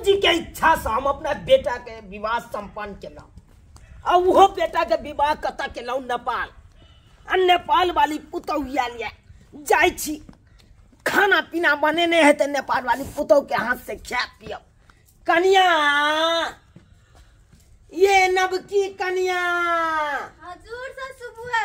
जी के इच्छा से हम अपना बेटा के विवाह संपन्न केलौं और वो बेटा के विवाह कतऽ केलौं नेपाल आ नेपाल वाली पुतौहिया लिया जाइ छी खाना पीना बनेने है तो नेपाल वाली पुतौ के हाथ से खा पियो कन्या ये नबकी कन्या हजुर सासू बुआ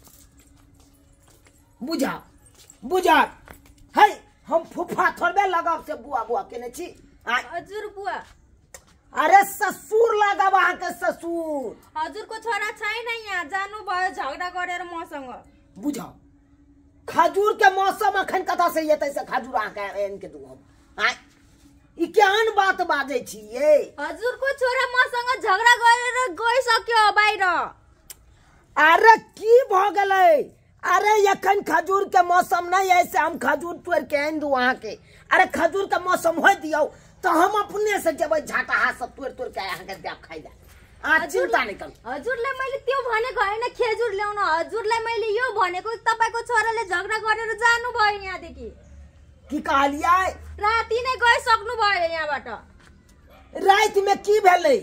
बुझा बुझा है हम फूफा थोड़बे लगाव से बुआ बुआ केने छी हजुर बुआ अरे ससुर लगाव अहाँ के ससुर हजुर को छोरा छैन यहाँ जानु भयो झगडा गरेर मसँग बुझाओ खजूर के मौसम अखन कथा से येतै से खजूर अहाँ के एन के दूगो आय ई केहन बात बाजै छी ये हजुर को छोरा मसँग झगडा गरेर गइसक्यो बाहिर अरे की भ गेलै अरे एखन खजूर के मौसम नहीं है से हम खजूर तोड़ के आन दू अहाँ के अरे खजूर के मौसम हो दियो तो हम अपने से जेबै झाटा सब तोड़ तोड़ के अहाँ के देब खाइ ला आ चिंता नहीं कर हजुरले मैले त्यो भनेको हैन खेजुर ल्याउन हजुरलाई मैले यो भनेको तपाईको छोराले झगडा गरेर जानु भयो यहाँदेखि की कहलियै राति नै गइसक्नु भयो यहाँबाट रात में की भेलै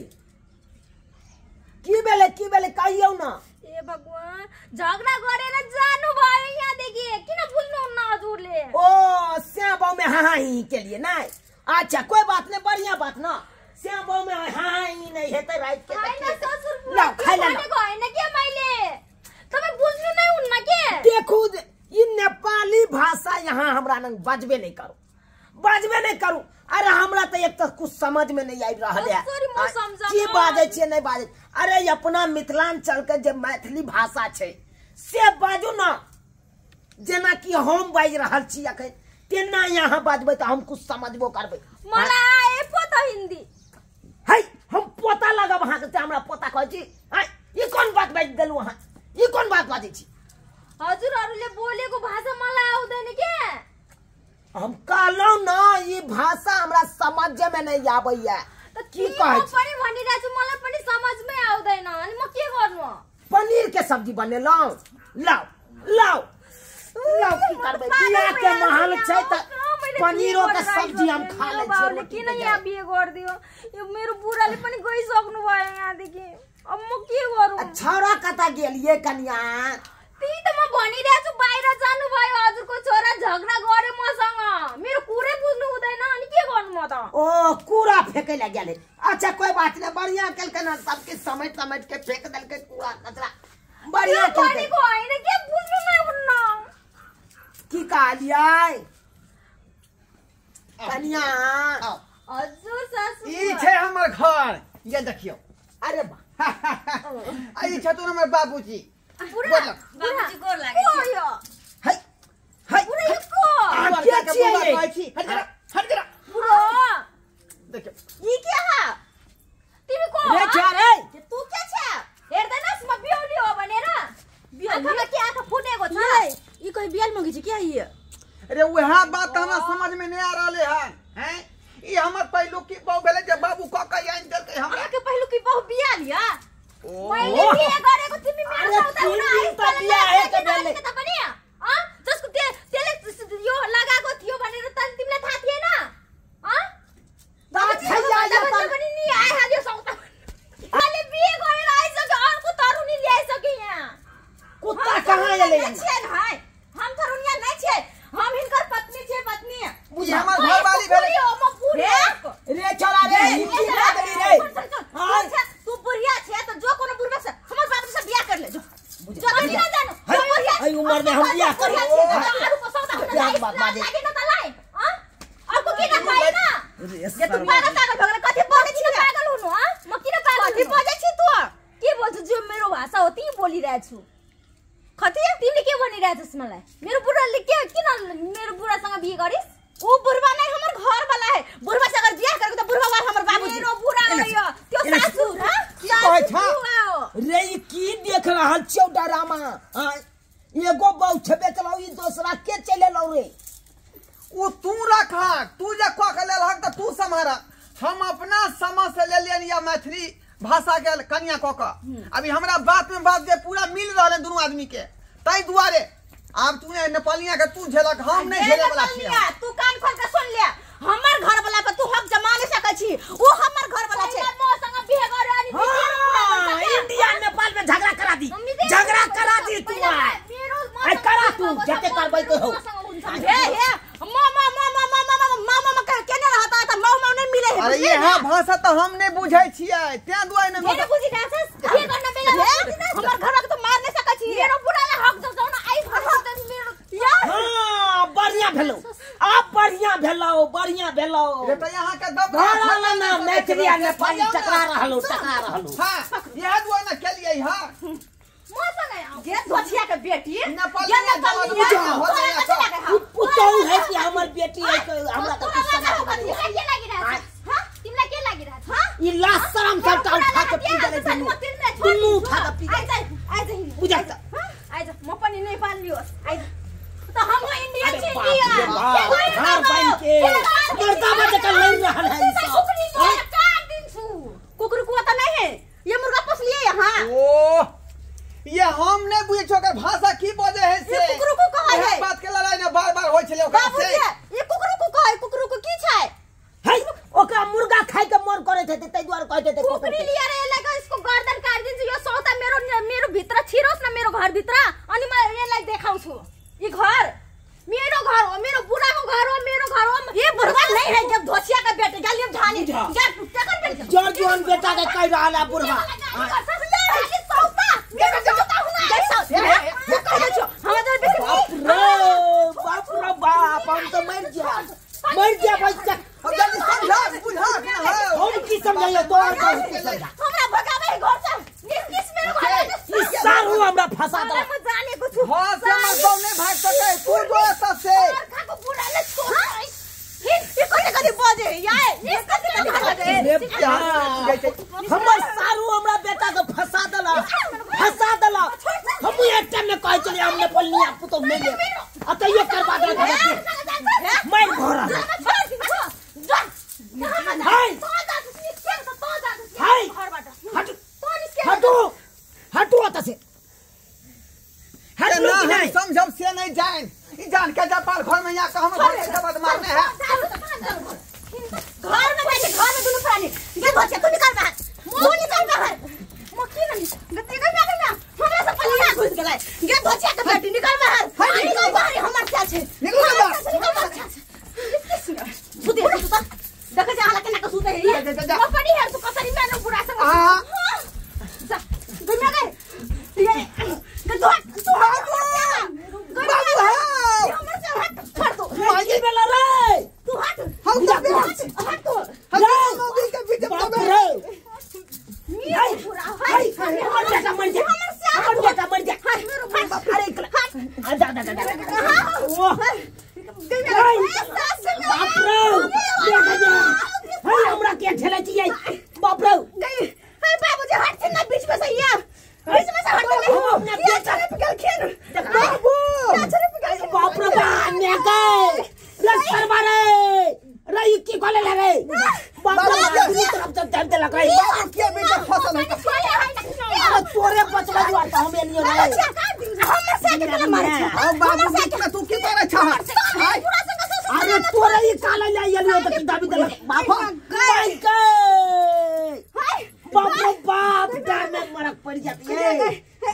कहियौ न ए भगवान झगडा गरेर जानु भयो यहाँदेखि किन बुझ्नुहुन्न हजुरले ओ स्या बाउ में हाँ ही के लिए नहीं अच्छा कोई बात नहीं बढ़िया बात ना स्या बाउ में हाँ ही नहीं हेतै रात के हैन ससुर ला खाइ ला भनेको हैन के मैले तपाई बुझ्नु नै हुन्न के देखू ई नेपाली भाषा यहाँ हमरा नंग बजबे नहीं करू अरे हमरा तो एक तो कुछ समझ में नहीं आई रहल है की बाजै छियै नहीं बाजै अरे अपना मिथिलांचल के जे मैथिली भाषा छै से बाजू ना जेना कि हम बाज रहल छी अखन तेना यहाँ बाजबै तो हम कुछ समझबो करबै मला आए पता हिंदी है हम पोता लगब अहाँ के हमरा पोता कहै छी है ई कोन बात बाज देलु अहाँ ई कोन बात बाजै छी हजुरहरुले बोलेको भाषा मलाई आउँदैन के हम कहलौ न ई भाषा हमरा समझ में नहीं आबैया की कहै छी पनि भनिरा छु मलाई पनि समझमै आउँदैन अनि म के गर्नु पनीर के सब्जी बनेलौ लाओ की करबै बिया के महल छै त पनीरो के सब्जी हम खा लै छी किन यहाँ बिहे गर्दियो यो मेरो बुढाले पनि गइसक्नु भयो यहाँदेखि अब म के गरौँ छोरा कता गेलिए कन्या त्यही त म भनिरा छु बाहिर जानु भयो हजुरको छोरा झगडा गरे मसँग मेरो कुरै बुझ्नु हुँदैन अनि के गर्नु म त ओ कूड़ा फेंके ला गेले अच्छा कोई बात नहीं बढ़िया केलके न सबके समेट के फेंक देलके कूड़ा कचरा बढ़िया केलके को हैन के बुझ्नु नै हुन्न की कहलियै कन्या हजुर सासु ई छै हमर घर ये देखियो अरे बा आई छथुन हमर बाबूजी बुढा बाबूजी गोर लागे है बुढा यो को के छियै हट जरा बुढा देखियो ई के हा तिमी को रे क्या रे तू के छ हेर्दैनस् म बिउली हो भनेर आँखामा के आँखा फुटेको छ ई कोई बियाल मगी छ क्या ये अरे वह बात हमरा समझ में नहीं आ रहले हैं ई हमर पहलू की बहु भेले जे बाबू क के आइन देलकै हमरा के पहिलो की बहु बिया लिया ओ मैले बिहे गरेको तिमी मेरो साउदा हुन त बिया है के बेले त पनि जसको तेले यो लगाएको थियो भनेर त तिमीलाई थाहा थिएन दात खैया या त पनि नि आइहाल्यो साउदा मैले बिहे गरेर आइसक्यो अर्को तरुनी ल्याइसक्यो यहाँ कुत्ता कहाँ आले हम तरुनिया नहीं छे हम हिनकर पत्नी छे पत्नी बुझे हमर घर वाली भेले म बुढ़िया रे छोरा रे की लागली रे तू बुढ़िया छे तो जो कोनो बुढ़वा से हमर बाप से बियाह कर ले जो जो कहीं ना जानो बुढ़िया आई उम्र में हम बियाह कर आलू को सौदा होना लागे न त लाई आपको की ना खाए ना ये तू पागल भगले कथि बोले छी पागल हुनु म किन पागल कथि बोले छी तू के बोल्छ जो मेरो भाषा हो ती बोलिरा छु कथि तिमीले के भनिरा छस् मलाई मेरो बुढाले के किन मेरो बुढासँग बिहे गरिस ओ बुढवा नै हमर घर वाला है बुढवा से अगर बियाह गरेको त बुढवा वाला हमर बाबूजी मेरो बुढा हो यो त्यो सासु की कहै छ रे ई की देख रहल छौ डरामा एगो बहु छबे चलाऊ ई दूसरा के चले लौ रे ओ तू रखा तू जे क के लेल हक त तू सम्हारा हम अपना समझ से ले लियन या मैथिली भाषा के कन्या क के अभी हमरा बात में बात जे पूरा मिल रहले दोनों आदमी के तै दुआरे अब तूने नेपालिया के तू झेलक हम नहीं झेले वाला छी तू कान खोल के सुन ले हमर घर वाला पे तू हक जमा नहीं सकै छी अरे ये है भाषा तो हम नहीं बुझै छियै त्या दुआरे न मेरे बुझी ना से ये करना बेला हमर घर के तो मार नहीं सकै छी मेरो पूरा हक दो ना आई घर यार हां बढ़िया भेलो आप बढ़िया भेलो ये तो यहाँ के दब घर ना मैथिली आ नेपाली टकरा रहलो हां यह दुआरे न केलिए हां जे धोछिया के बेटी ये नेपाली पुतौ है कि हमर बेटी है हमरा तो कुछ समझ नहीं के लागी रहा हां तिमला के लागी रहा हां ई लाश शरम सब उठा के पी गले दुनू उठा के पी गले आ जा बुझा आ जा म पनि नेपाल लियो आ तो हम इंडिया से इंडिया हां बन के मर्दा बच्चा का लड़ रहल है सब काट दिन छु कुकुर को तो नहीं है ये मुर्गा पोस लिए यहां ओ ये हम नहीं बुझे छो के भाषा की बोले है से कुकुर को कहा है बात के लड़ाई ना बार-बार होय छले ओकरा से ये कुकुर को कहा है कुकुर को की छै है ओकरा मुर्गा खाइ के मन करे थे तै द्वारा कहते थे कुकुरी लिया रे लगा इसको गर्दन काट दिन यो सौता मेरो भित्र छिरोस न मेरो घर भित्र अनि म एलाई देखाउ छु ई घर हो मेरो बुढा को घर हो मेरो घर हो ये बुढ़वा नहीं है जब धोछिया का बेटा गलियम झानी जा टकर बेटा जोर जोन बेटा के कह रहल है बुढ़वा बाप हम तो मर जा बच्चा जल्दी समझा बुझा हम की समझाइए तो और हमरा भगावे घर से किस मेरो घर इस सारू हमरा फंसा दे म जाने कुछ हां से मत दो नहीं भाग सके तू दो सबसे खाको पूरा ले छोड़ ये कने बजे यार ये कने बजे हमर सारू हमरा बेटा के फंसा देला हम एक टाइम में कह चले हमने पलनिया पुतो मिले अतइयो करबा दे मैं घर हटू आता से नहीं समझब से नहीं जान ई जान के जापाल घर में यहाँ हम घर के बाद मारने हैं घर में बैठे घर में दोनों प्राणी ये बच्चे तू निकल बाहर मुंह निकल बाहर मक्की नहीं गति कर ना हमरा से पलिया घुस गेलै ये बच्चे के बेटी निकल बाहर निकल बाहर हमर क्या छे निकल बाहर सुते सुता देख जा हाला केना के सुते है वो पड़ी है तू कसरी में न बुरा संग हां जा दुनिया गए ये गदो तू बाबू हमर से हट छोड़ दो माजी बेला रे तू हट हम हट तो हम नौकरी के बीच में बाप रे मेरा पूरा हाय हमर बेटा मर जा हमर बेटा मर जा मेरे बाप अरे जा ओ बाप रे देख जा हाय हमरा के ठेला छिए बाप रे गई हाय बाबूजी हट से ना बीच में से ये बीच में से हट ले अपने बेटा ने पकड़ खेल बाबू बाप रे ने गए रे सरवा रे की कोले लगे बाप रे दूसरी तरफ से डरते लग रही के बेटा फसल है तोरे बचवा जुआ तो हमें नहीं रहे हम से के मारे अब बाबू के तू की करे छ अरे तोरे ही काला ले आइयो तो किताबी दे बाप गई बाप रे बाप डर में मरक पड़ जाती है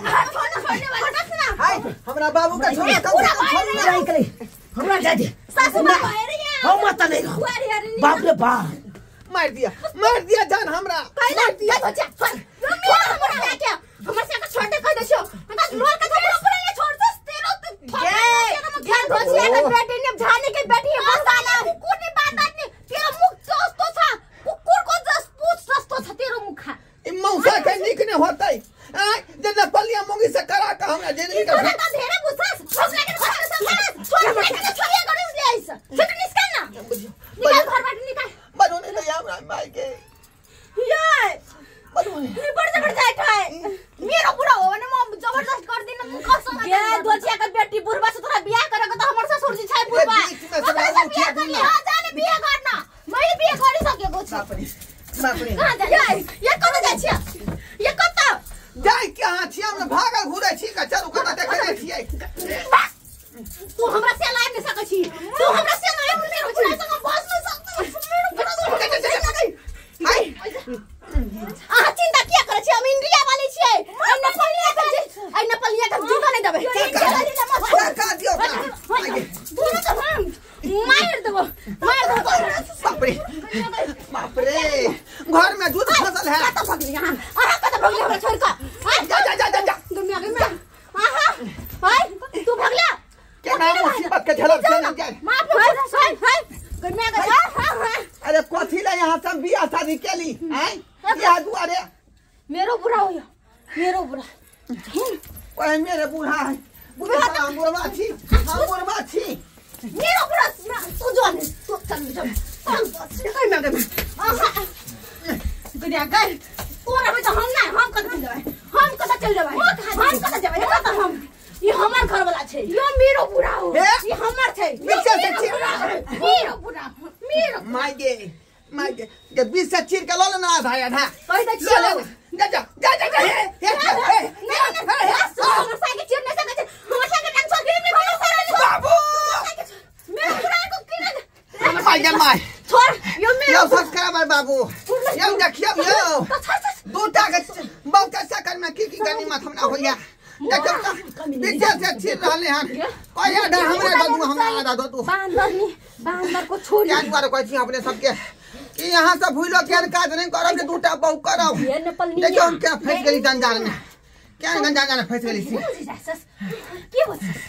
हाय हमरा बाबू का छोड़ नहीं करे हमरा जा दे सासू मां है हम मत नहीं बाप रे बाप मार दिया जान हमरा पहले दिया बच्चा मेरा हमरा क्या हमर से का छोटे कर दछो हमरा लोर का थोड़ा ऊपर ले छोड़ दे तेरो तो ध्यान धोछिया के बेटी ने झाने के बेटी है बस आना कुकुर ने बात नहीं तेरा मुख तो था कुकुर को जस पूछ रस्तो था तेरा मुख ई मौसा के निक ने होतै जब पलिया मोगी से करा का हमरा जिंदगी का तोरा तो ढेरे बुझास भोग लगे घर से छोड़ के छोड़िया कर ले आइस फिर निकल ना निकल घर बाहर निकल बनो नहीं ले हमरा माई के ये बनो ये बड़ जबरदस्त है मेरो बुढ़ा हो ने म जबरदस्त कर दिन मुख समा के दोछिया के बेटी बुढ़वा से तोरा बियाह करे तो हमर ससुर जी छै बुढ़वा बियाह कर ले हां जाने बियाह करना मैं बियाह करी सके कुछ बाप रे कहां जा ये कत जा छिया ये कत जाय के हां छी हम भागल घुरे छी का चलू कत देखे छियै तू हमरा से लाय नहीं सकै छी तू हमरा से लाय मेरो बुढ़ा संग बस नहीं सकत हाय आ चिंता किया करे छी हम इंडिया वाली छी आई नेपालिया के जूता नहीं देबे का दियो का तू तो मार देबो बाप रे बाप रे घर में दूध फसल है कत भगली यहां आहा कत भगली हमरा छोड़ का जा गम्या आहा हाय तू भगला क्या नाम मुसीबत के झलक से नहीं जाए माफ हाय हाय गम्या हां अरे कोथी ले यहाँ सब बियाह शादी केली हैं क्या दुआरे मेरो बुरा होया मेरो बुरा ओए मेरे बूढ़ा है बुढ़वा छी मेरो बुरा तू जो ने तू चल गया गए तोरा में तो हम ना हम कत चल जाबे हम ये हमर घर वाला छे यो मेरो बुरा हो ये हमर छे मेरो बुरा मेरो माय गे के बीच से चीर के लो ना आधा कहि द छियो जा हमर सागे चीर नहीं सके हमर सागे डांस कर नहीं हमर सागे बाबू मेरो बुरा को की माय छोड़ यो मेरो सब्सक्राइबर बाबू यो देखियो यो दूटा के बहुत अच्छा कर में की करनी मत हमना होया देखो बीच से चीर रहले हन कोई आधा हमरा दो तू बांदर को छोड़ क्या द्वारा कोई छी अपने सबके कि यहाँ से भूलो क्या काज नहीं करो कि दूटा बहु करो देखो हम क्या फंस गई जंजाल में क्या जंजाल में फंस गई सी